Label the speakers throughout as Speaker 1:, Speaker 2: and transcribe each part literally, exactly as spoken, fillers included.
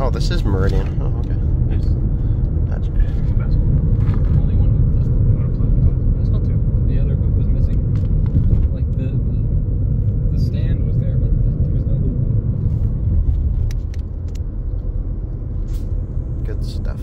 Speaker 1: Oh, this is Meridian. Oh, okay.
Speaker 2: Nice.
Speaker 1: Gotcha.
Speaker 3: Only one hoop left.
Speaker 2: You want to plug it? That's not too.
Speaker 3: The other hoop was missing. Like the the, the stand was there, but there was no hoop.
Speaker 1: Good stuff.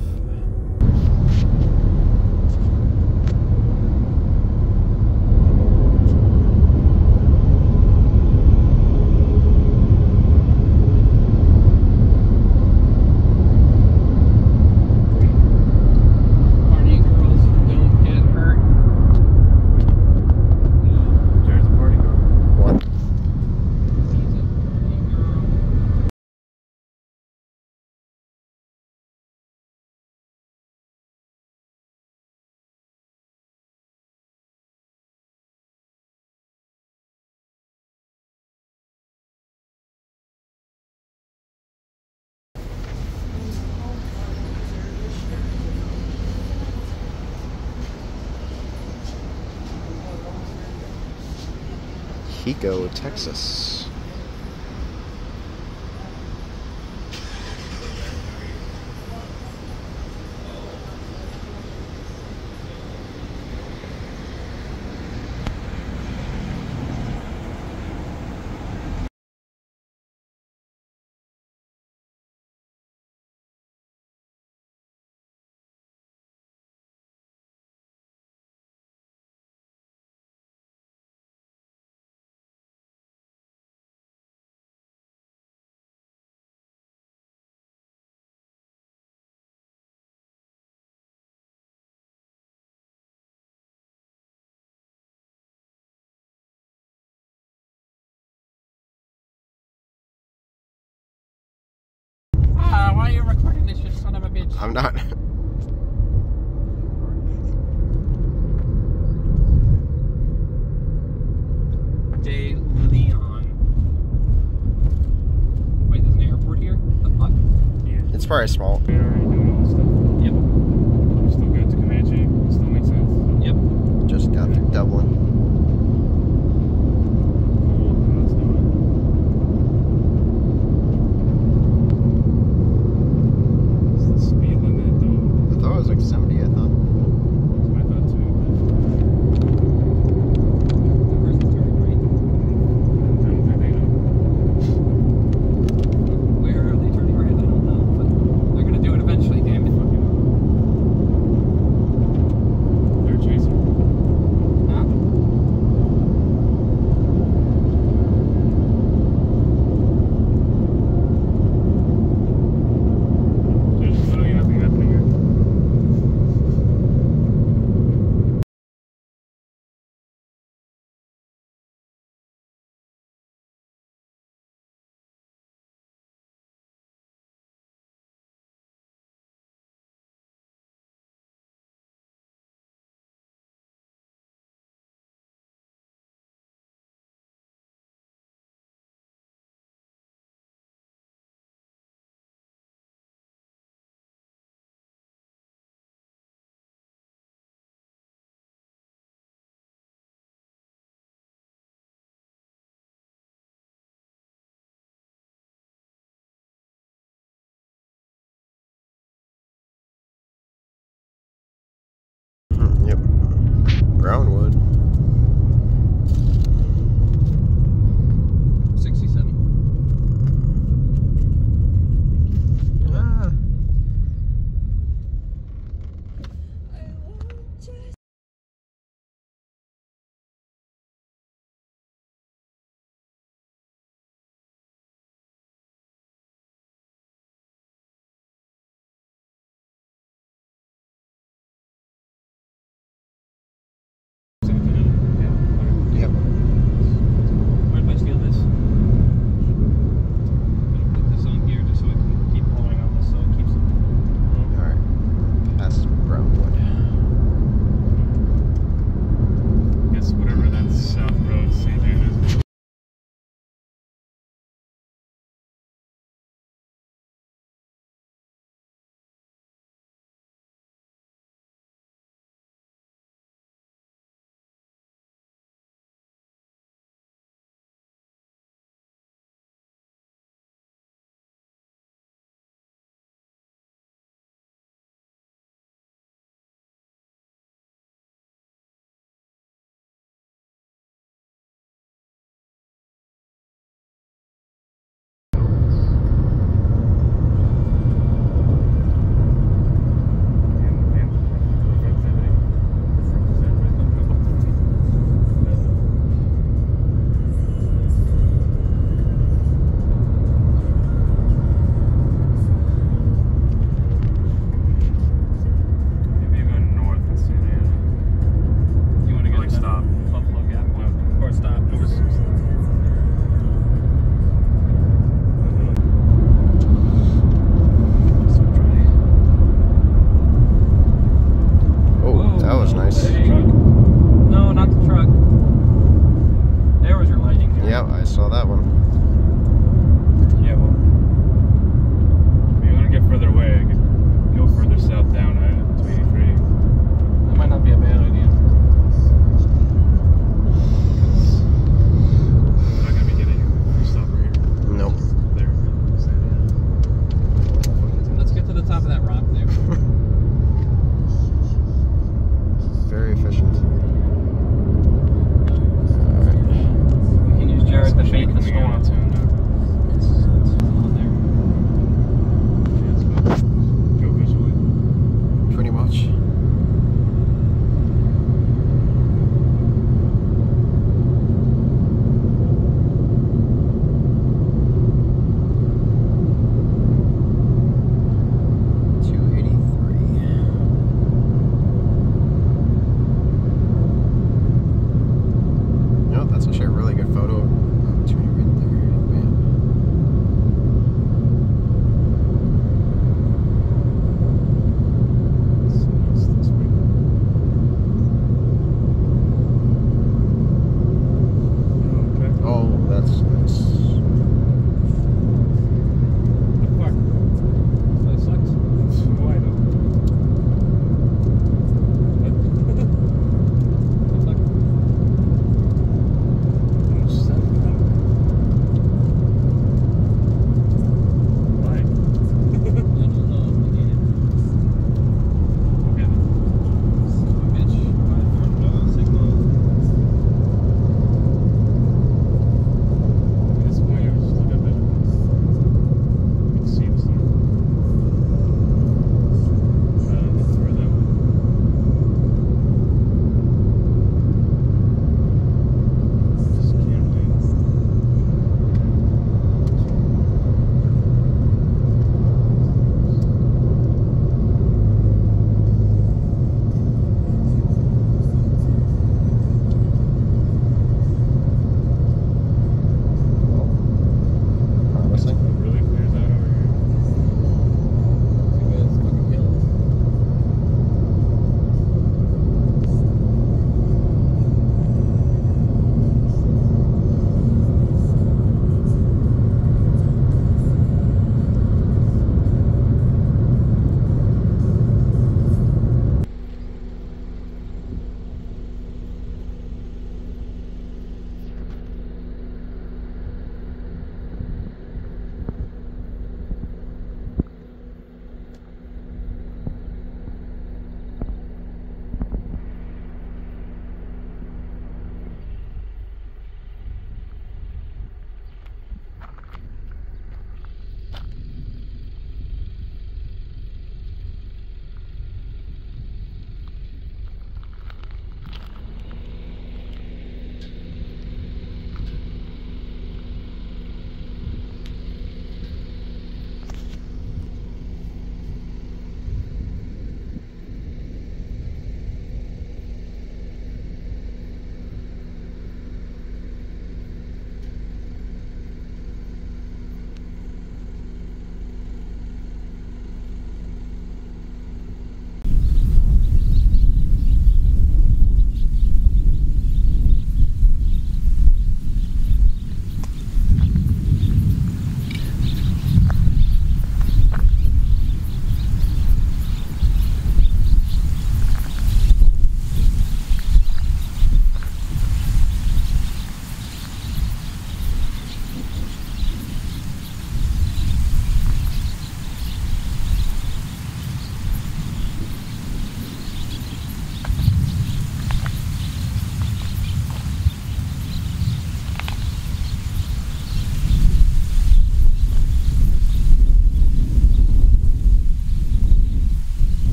Speaker 1: Hico, Texas.
Speaker 3: Why are you recording this, you son of a bitch?
Speaker 1: I'm not.
Speaker 3: De Leon. Wait, there's an airport here? The fuck?
Speaker 2: Yeah.
Speaker 1: It's probably small.
Speaker 2: We're already doing all this stuff.
Speaker 3: Yep.
Speaker 2: Still good to Comanche. Still makes sense.
Speaker 3: Yep.
Speaker 1: Just got through Dublin.
Speaker 2: Cool. Let's do it. What's the speed limit though?
Speaker 1: I thought it was like seventy, I thought.
Speaker 2: I thought too.
Speaker 3: The person's turning right.
Speaker 2: I don't think they know.
Speaker 3: Where are they turning right? I don't know, but they're gonna do it eventually.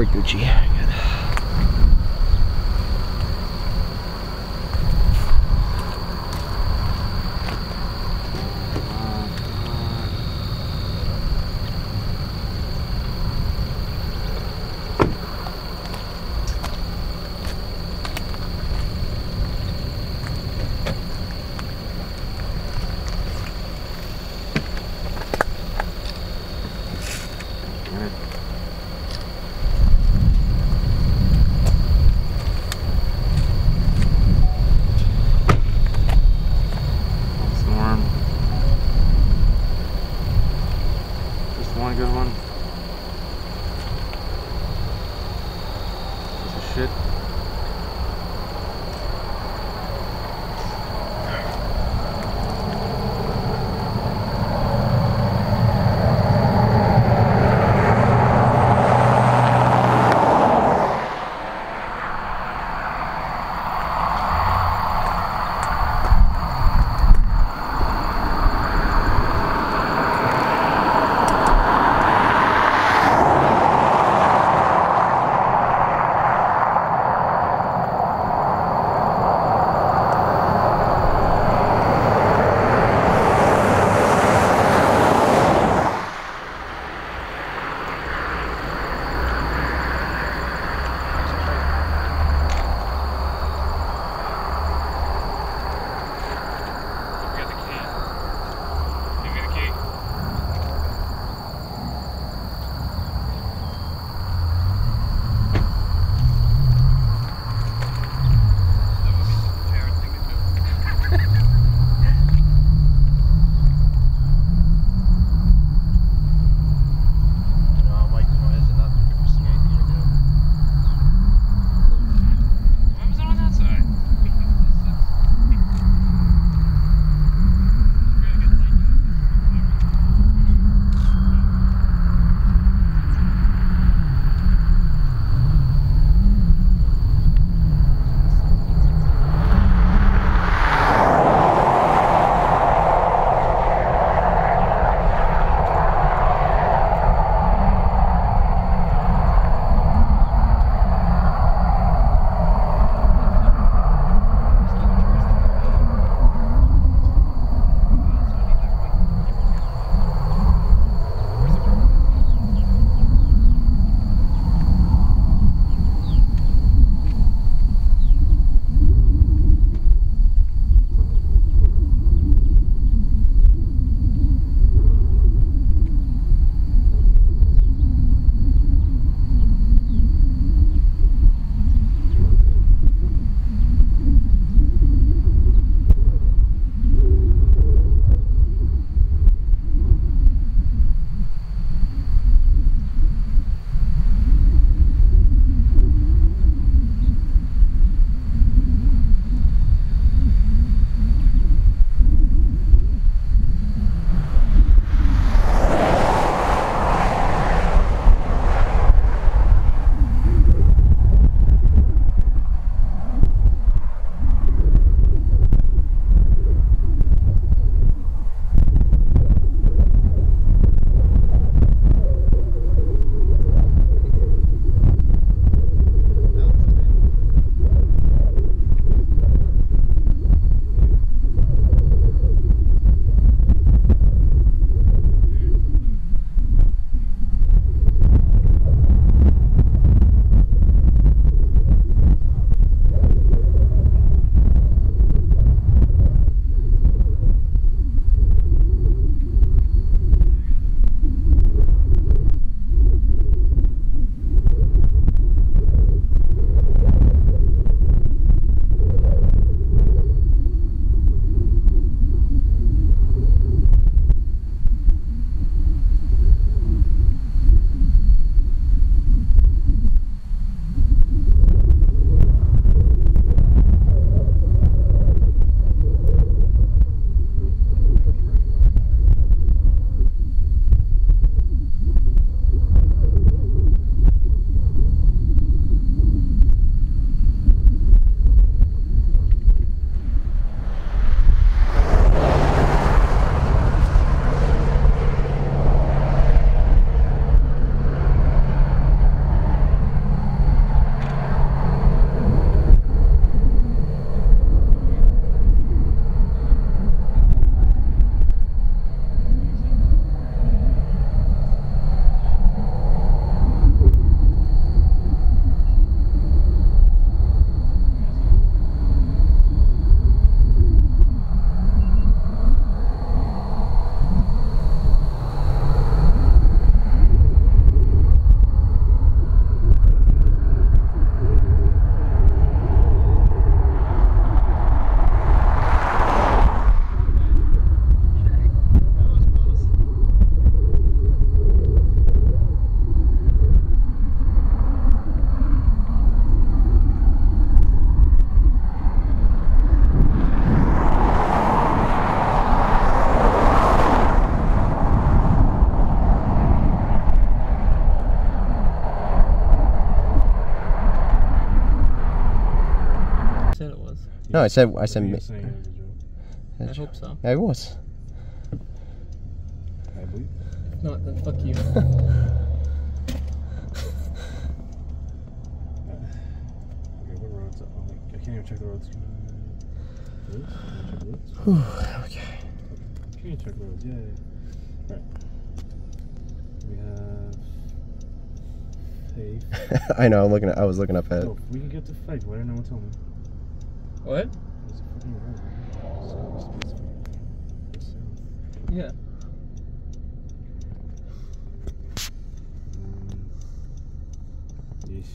Speaker 1: we're Gucci. Good.
Speaker 4: One good one. Piece of shit.
Speaker 1: No, I said I said.
Speaker 2: You're
Speaker 1: ma-
Speaker 2: saying it was a joke.
Speaker 3: I hope so.
Speaker 1: I was.
Speaker 2: I believe.
Speaker 3: If not, then fuck you.
Speaker 2: Okay, what roads? Oh, I can't even check the roads. Roads? Can I check the roads?
Speaker 1: Whew, okay.
Speaker 2: Can you check the roads? Yay. Alright. We have Faith.
Speaker 1: I know. I'm looking. At, I was looking up at.
Speaker 2: Oh, we can get to Faith. Why didn't no one tell me?
Speaker 3: What?
Speaker 2: There's a fucking road. So, it's- it's- it's-
Speaker 3: Yeah.
Speaker 2: Um, yeesh.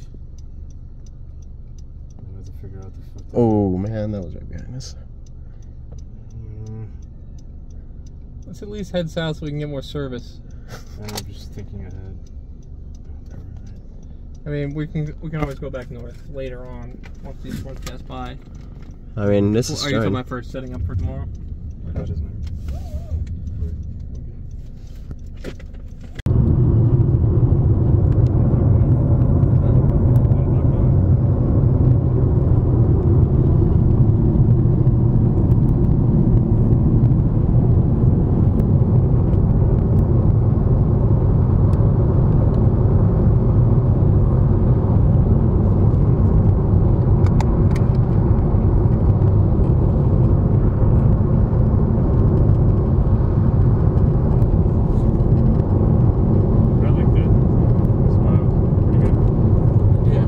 Speaker 2: I'm gonna have to figure out the fuck.
Speaker 1: Oh man, that was right behind us.
Speaker 2: Mm,
Speaker 3: Let's at least head south so we can get more service.
Speaker 2: I'm just thinking ahead.
Speaker 3: I mean, we can we can always go back north later on once these ones pass by.
Speaker 1: I mean, this is
Speaker 3: Are you talking
Speaker 1: starting.
Speaker 3: about first setting up for tomorrow?
Speaker 2: That doesn't matter. I like that. Smile. Pretty good.
Speaker 3: Yeah.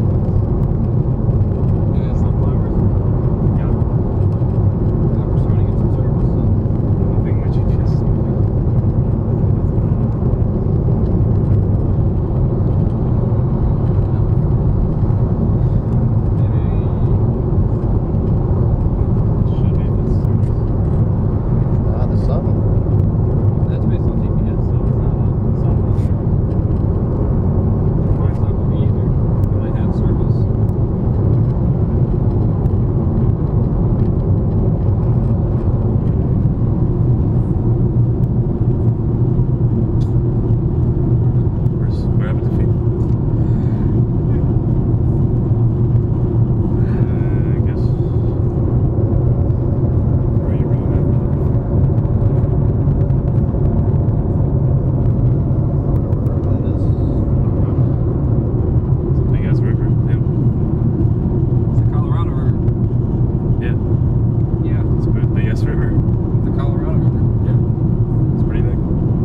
Speaker 3: Yeah, sunflowers.
Speaker 2: Yeah.
Speaker 3: Yeah, we're starting to get some service. So.
Speaker 2: I think my G P S is should be this service.
Speaker 1: Ah, the sun.
Speaker 3: That's based on G P S, so it's not a software. Mine's not with me either, but I have service.
Speaker 2: Where's what happened to Faith? Uh, I guess. Where are you really at? It's a big ass river. Yeah.
Speaker 3: It's the Colorado River.
Speaker 2: Yeah.
Speaker 3: Yeah,
Speaker 2: It's a big, big ass river.
Speaker 3: the Colorado River.
Speaker 2: Yeah. It's pretty big.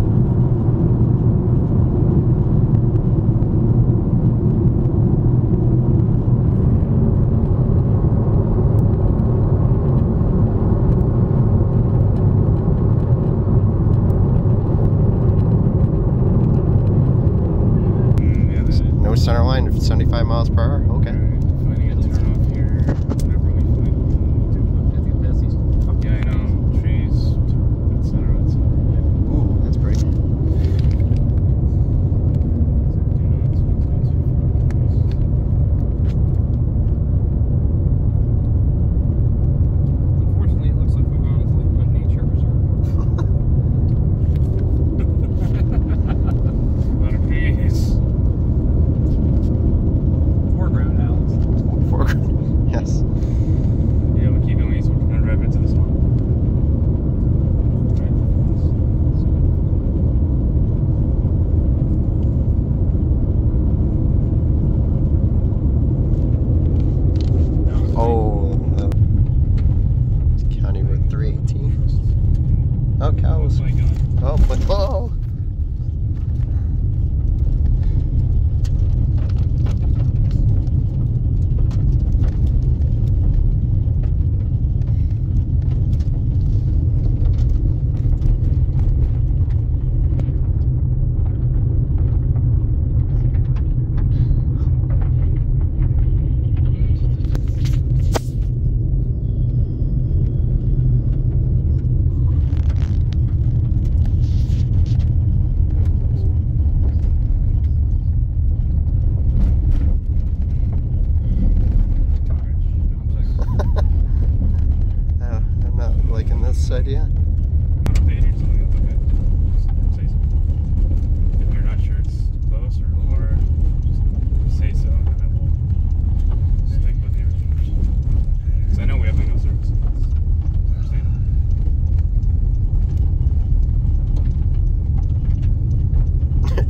Speaker 2: Mm, yeah, that's it.
Speaker 1: No center line. seventy-five miles per hour. Okay.
Speaker 2: Finding a turn off here. Whenever we find one, we'll do
Speaker 3: I think past these fucking
Speaker 2: Yeah, I know. Trees, et cetera, et cetera. Yeah.
Speaker 1: Ooh, that's pretty.
Speaker 3: Unfortunately, it looks like we've gone into like a nature reserve.
Speaker 2: A lot of trees.
Speaker 3: Foreground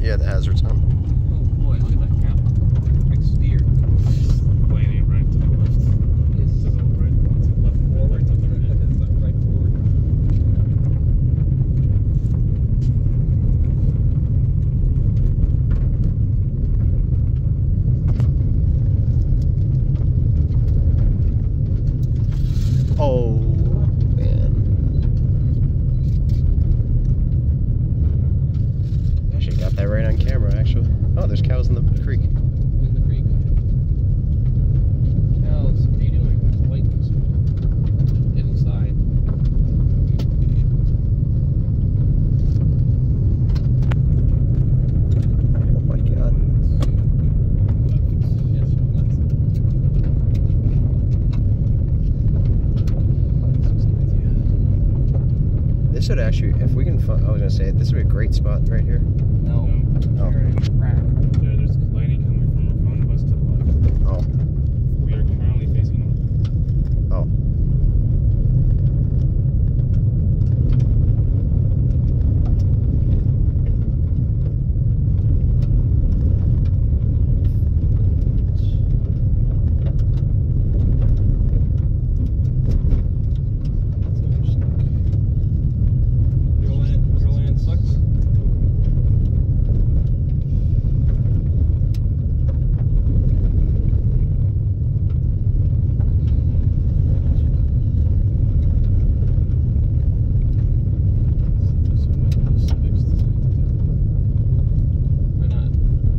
Speaker 1: Yeah, the hazard's on.
Speaker 3: Oh boy, look at that cow. Big steer.
Speaker 2: Blading right to the left.
Speaker 3: Yes.
Speaker 2: To the right. To the left.
Speaker 3: Forward.
Speaker 2: Right to the right.
Speaker 3: Left, right, forward.
Speaker 1: Oh, man. Actually got that right on camera, actually. Oh, there's cows in the creek.
Speaker 3: In the creek. Cows, what are you doing? Wait. Get inside.
Speaker 1: Oh my god.
Speaker 3: Yes, left.
Speaker 1: This would actually, if we can find, I was gonna say, this would be a great spot right here.
Speaker 3: No.
Speaker 1: Oh.
Speaker 3: You're in a crack.
Speaker 2: Yeah, there's lighting coming from our front of us to the left.
Speaker 1: Oh.
Speaker 2: We are currently facing north.
Speaker 1: Oh.
Speaker 3: Your land, your land sucks. Or not.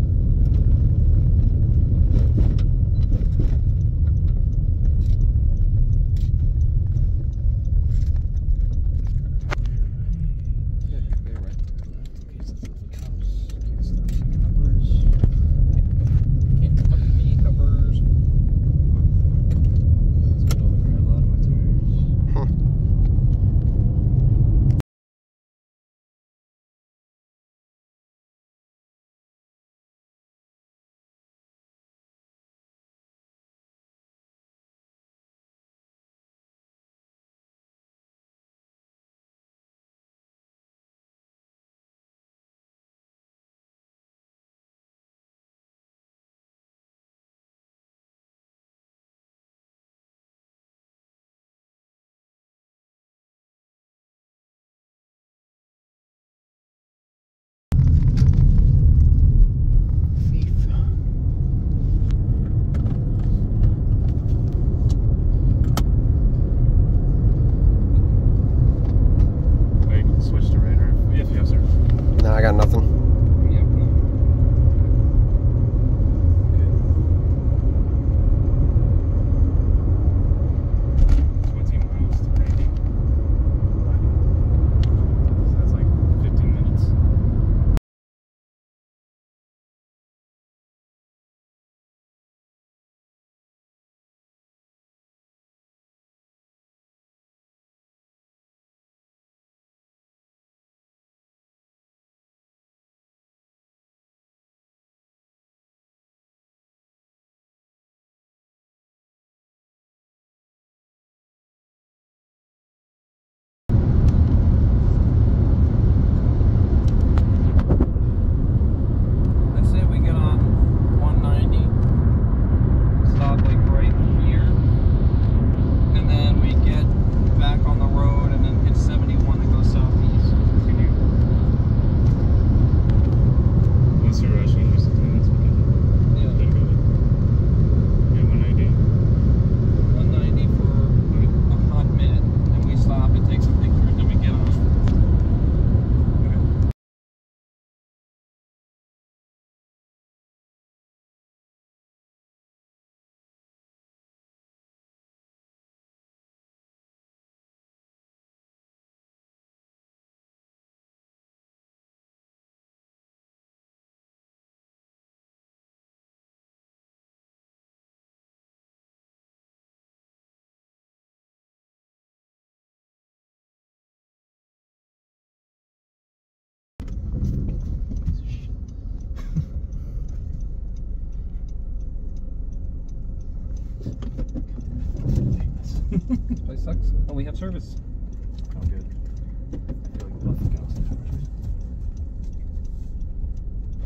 Speaker 3: Yeah, you're right. Can't fuck me, coppers.
Speaker 2: Let's get all the gravel out of my tires.
Speaker 1: Huh.
Speaker 2: Wait, switch to radar. Yes, yes, sir.
Speaker 1: No, I got nothing.
Speaker 3: Yeah, no.
Speaker 2: twenty miles to Brady. So that's like fifteen minutes.
Speaker 3: I say we get on one ninety, stop like right here, and then we get back on the road and then hit seventy-one that goes southeast.
Speaker 2: Can you? What's your rush in just ten minutes?
Speaker 3: Yeah,
Speaker 2: Then go. Yeah, one ninety.
Speaker 3: one ninety for a hot minute, and we stop and take some pictures, and we get on. This place sucks. Oh, we have service.
Speaker 2: Oh, good. I feel like both the cows.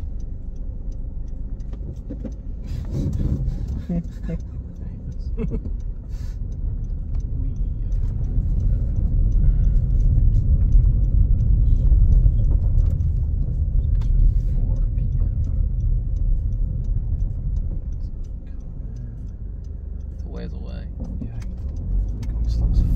Speaker 3: It's a ways away.
Speaker 2: Yeah, going slow as fuck.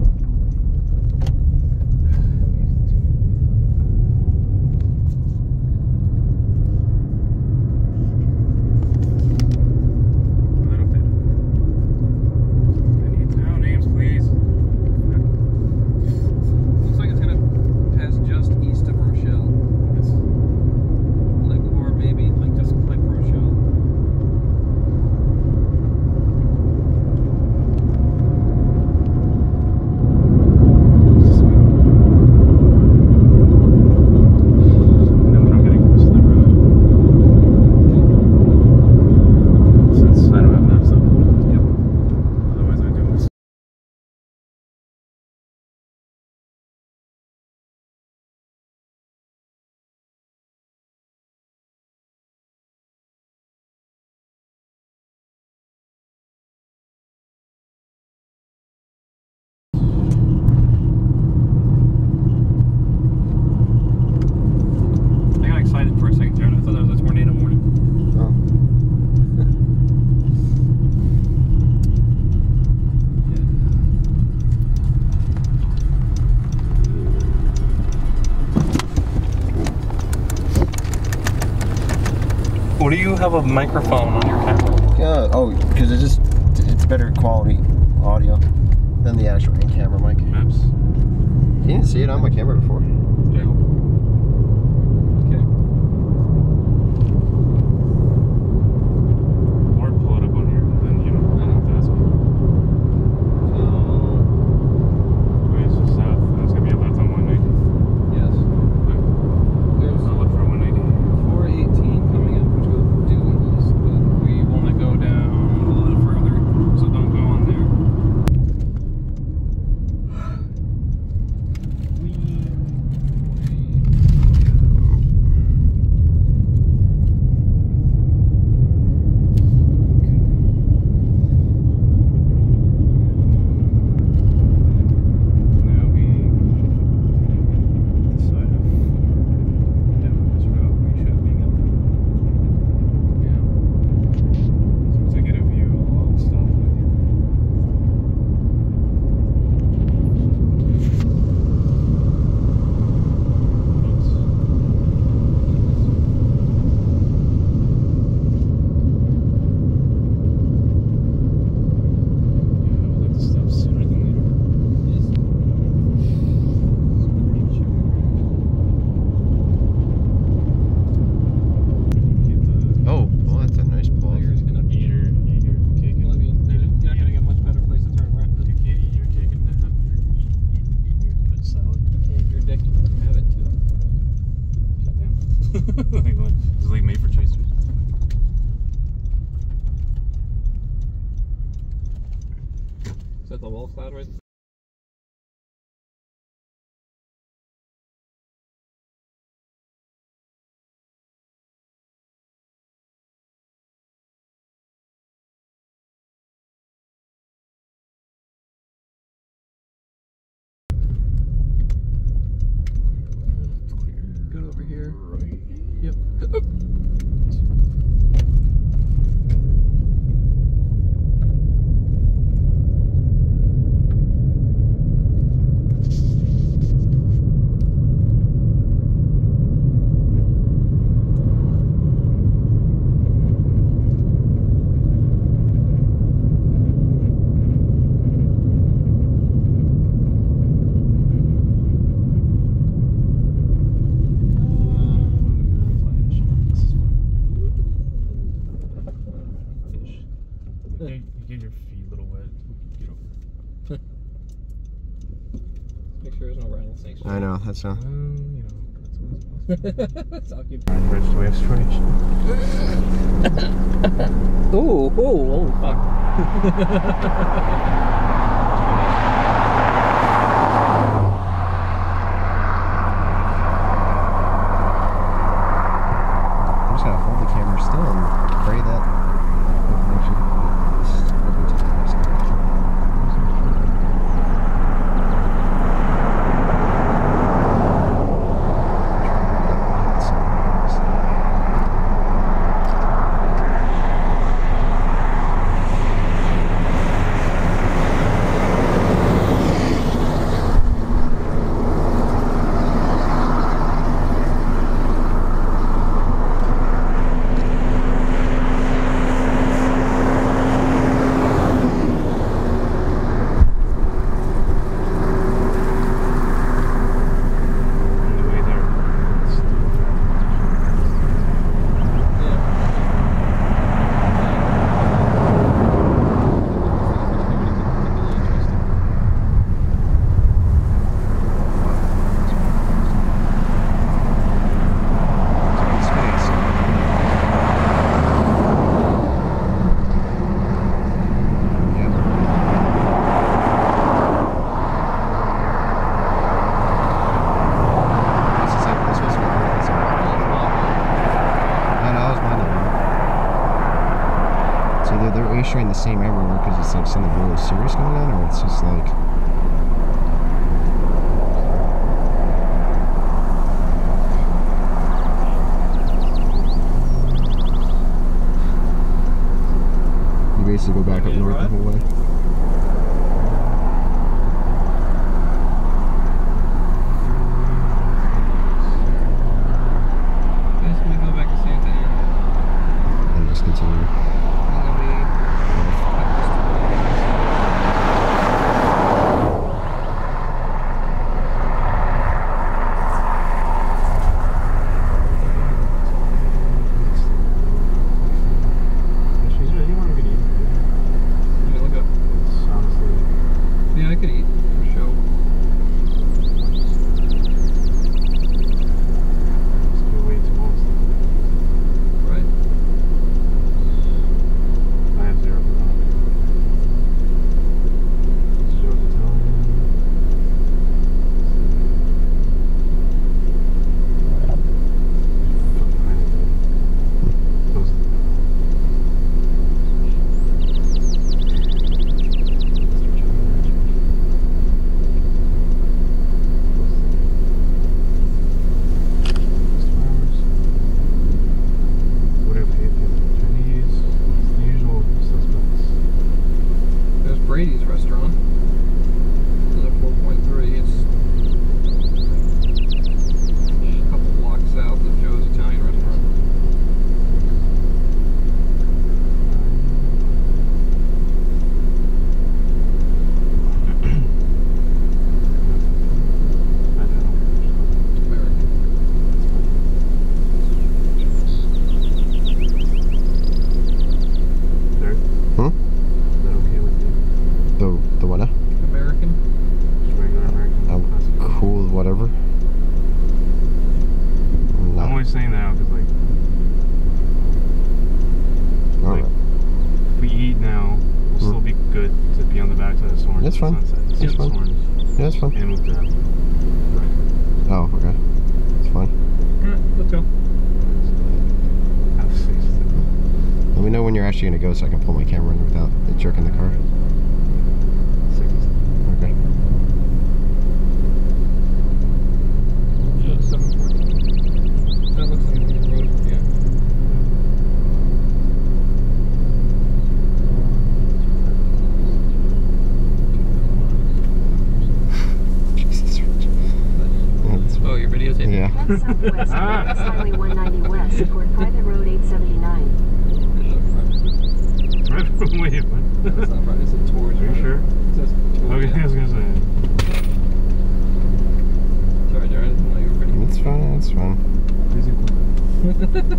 Speaker 3: For a second there, and I thought that was a tornado warning.
Speaker 1: Oh.
Speaker 3: What do you have a microphone on your camera?
Speaker 1: Yeah. Oh, because it's just it's better quality audio than the actual in-camera mic.
Speaker 2: Maps.
Speaker 1: You didn't see it on my camera before.
Speaker 2: Yeah.
Speaker 3: Okay.
Speaker 2: Or pull it up on here, then you know, I don't have to ask me.
Speaker 3: So,
Speaker 2: Okay, so south, that's gonna be a left on one eighty.
Speaker 3: yes. There's
Speaker 2: I'll look for one eighty.
Speaker 3: four eighteen coming up, which will do east, but we want to go down a little further, so don't go on there.
Speaker 2: Now we decide how far down this road we should be going.
Speaker 3: Yeah.
Speaker 2: So to get a view, I'll stop with you. Yeah, I would like to stop sooner than later.
Speaker 3: Yes.
Speaker 2: Get the
Speaker 1: Oh, well, that's a nice pull.
Speaker 3: Figure's gonna be.
Speaker 2: eater, eat your cake
Speaker 3: Well, I
Speaker 2: and
Speaker 3: mean, you're not gonna get a much better place to turn around.
Speaker 2: you can't eat your cake and not have your eat, eat, eat your good salad.
Speaker 3: You can't eat your dick, you can have it too.
Speaker 2: Goddamn. Like what? Is like made for chasers?
Speaker 3: Is that the wall cloud right there?
Speaker 2: It's clear.
Speaker 3: Good over here.
Speaker 2: Right.
Speaker 3: Yep.
Speaker 2: This is fun. Fish. You get, you get your feet a little wet. Get over it.
Speaker 3: Make sure there's no rattlesnakes.
Speaker 1: I know, that's not.
Speaker 2: Well, you know, that's always possible.
Speaker 3: That's all keep.
Speaker 2: Bridge to wave storage.
Speaker 3: Oh, oh, oh, fuck.
Speaker 1: I'm just gonna hold the camera still and pray that. rain the same everywhere because it's like something really serious going on, or it's just like. You basically go back up north the whole way.
Speaker 3: Basically go back to Santa Ana.
Speaker 1: And just continue.
Speaker 3: And then we
Speaker 2: Actually, is there anyone who can eat?
Speaker 3: Let me look up.
Speaker 2: It's honestly.
Speaker 3: Yeah, I could eat for show.
Speaker 2: It's gonna wait too long.
Speaker 3: Right.
Speaker 2: I have zero for that. Zero to Italian. Fucking high, dude. Those.
Speaker 3: There's Brady's restaurant. Another four point three. It's a couple blocks south of Joe's Italian restaurant. American.
Speaker 2: Third,
Speaker 1: Hmm?
Speaker 2: is that okay with you?
Speaker 1: The the what? now?
Speaker 3: American.
Speaker 2: Just regular American
Speaker 1: I'm
Speaker 2: classic?
Speaker 1: cool with whatever. I'm not-
Speaker 2: I'm only saying that now because, like,
Speaker 1: Alright.
Speaker 2: like, if we eat now, we'll still be good to be on the backside of Soren.
Speaker 1: That's fine.
Speaker 2: Sunset.
Speaker 1: That's
Speaker 2: See the
Speaker 1: fine.
Speaker 2: Sorens.
Speaker 1: Yeah, that's fine.
Speaker 2: And with that. Right.
Speaker 1: Oh, okay. It's fine.
Speaker 3: Alright, let's go.
Speaker 2: Have six.
Speaker 1: Let me know when you're actually gonna go so I can pull my camera in without it jerking the car.
Speaker 2: Six.
Speaker 1: Okay.
Speaker 3: Yeah, seven fourteen. That looks like the road. Yeah.
Speaker 1: Jesus. Yeah, that's-
Speaker 3: Oh, you're videotaping?
Speaker 1: yeah.
Speaker 5: Head southwest on Mass Highway one ninety west toward private road eight seventy-nine.
Speaker 2: Right. Wait, what?
Speaker 3: That's not right. It's a tours.
Speaker 2: Are you sure?
Speaker 3: It says tours.
Speaker 2: Okay, I was gonna say.
Speaker 3: Sorry, Jared. I didn't know you were pretty.
Speaker 1: It's fine, it's fine.
Speaker 2: Please include.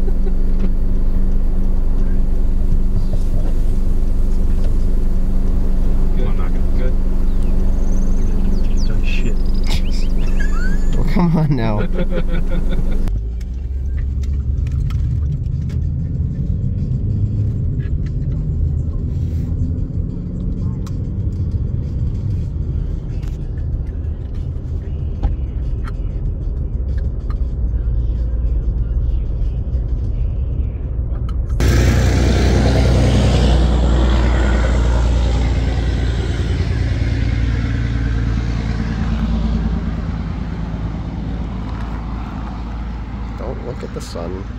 Speaker 3: Good.
Speaker 2: I'm not gonna.
Speaker 3: Good.
Speaker 2: Done shit.
Speaker 1: Well, come on now. Don't look at the sun.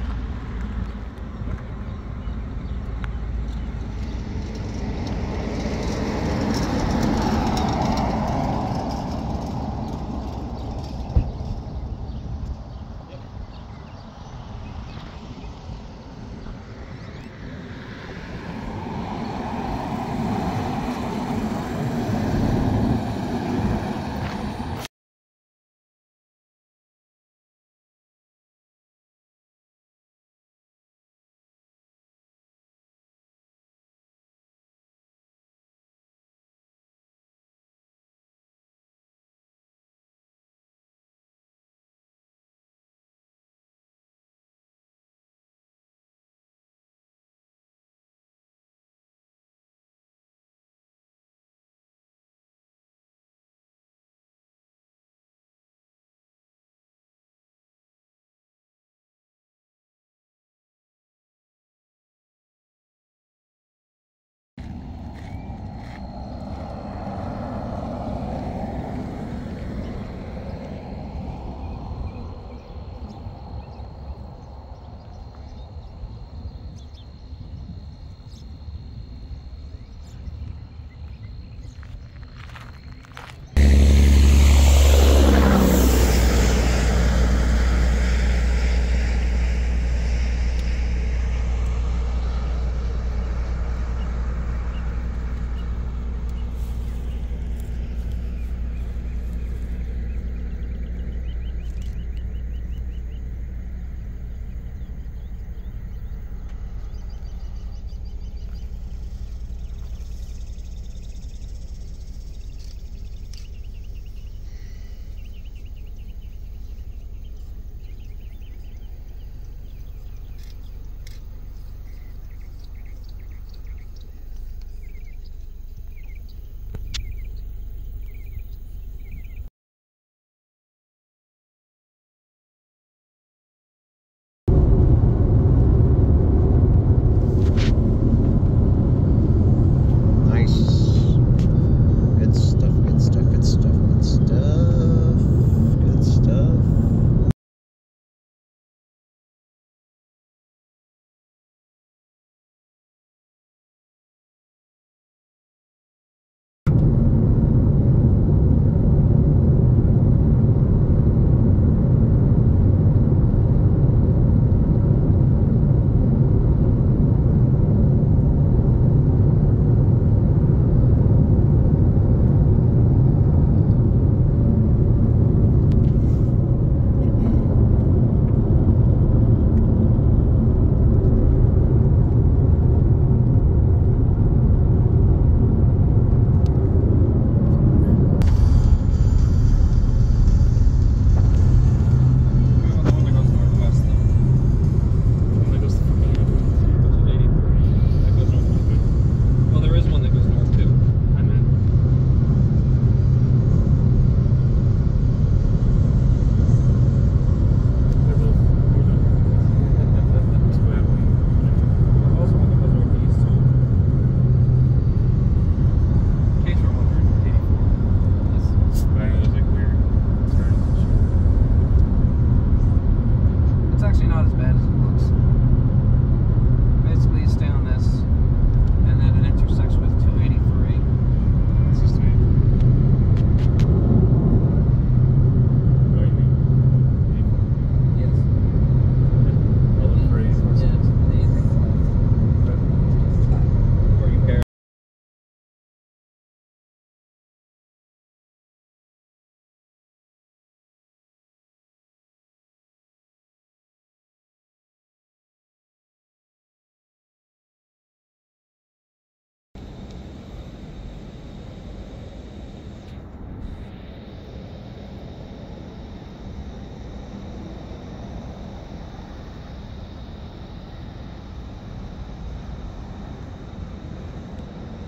Speaker 3: not as bad as it looks. Basically, you stay on this, and then it intersects with two eighty-three.
Speaker 2: This is two eighty-three. Oh, you mean eighty-four?
Speaker 3: Yes.
Speaker 2: I'll look for eighty-four.
Speaker 3: Yeah, it's the take the left. Or you pair.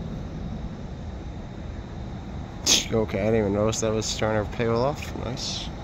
Speaker 1: Okay, I didn't even notice that was starting to peel off. Nice.